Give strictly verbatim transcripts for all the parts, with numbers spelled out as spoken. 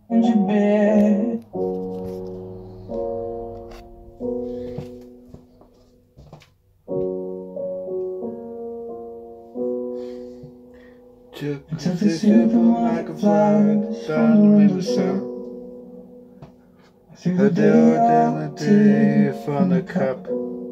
ginger beer. Took the super like a fly, found in the sun. A day from the cup.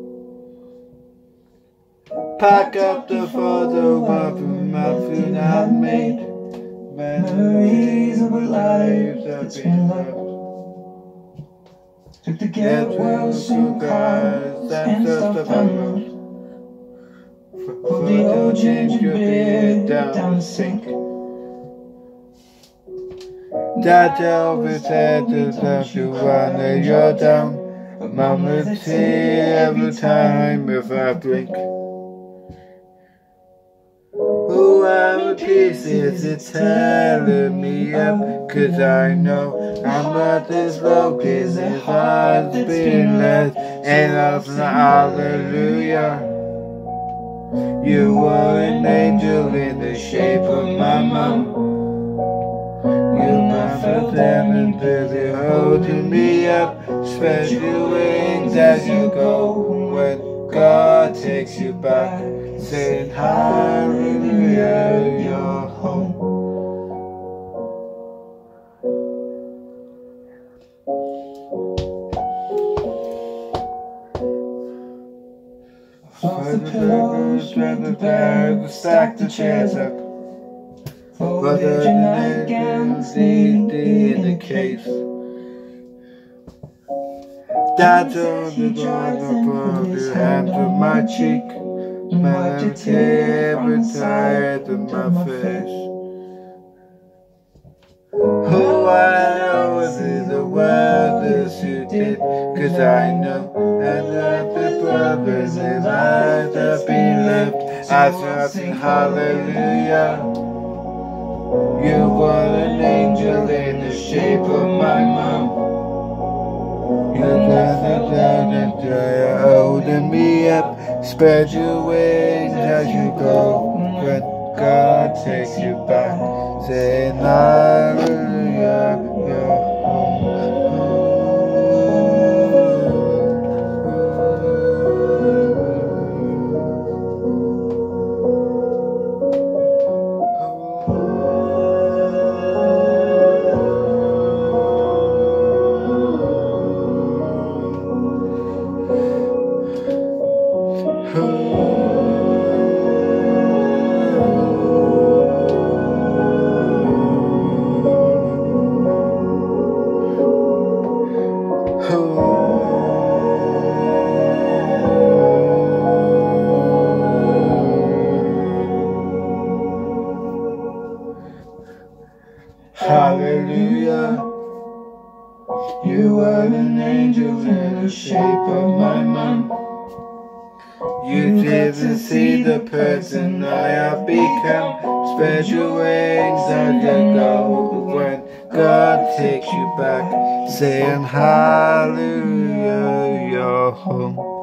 Pack up the photo of my food I made. Memories of a life that's been loved. Took the get well soon cars and stuff I wrote. For the old ginger beer down the sink. Dad always said to love you when you're down. Mama's here every time if I blink. Whoever peace is it telling me up? Cause I know I'm not this low, cause if I've been led and love's not hallelujah. You were an angel in the shape of my mom. You felt them and busy holding me up. Spread your wings as you go. When God takes you back, saying hallelujah, you're home. Off the pillows, spread the bed, stack the chairs up. For the nightgowns need in the case. Dad told the door to put his hand to my cheek. My tear tired to my face. Who I know is the world as you did. Cause I know that the brothers and lives have been left. I shouting hallelujah. You were an angel in the shape of my mom. You got the down and you're holding me up. Spread your wings as you go. When God takes you back, saying hallelujah, you're hallelujah. You were an angel in the shape of my mom. You didn't see the person I have become. Spread your wings as you go. When God takes you back, saying hallelujah, you're home.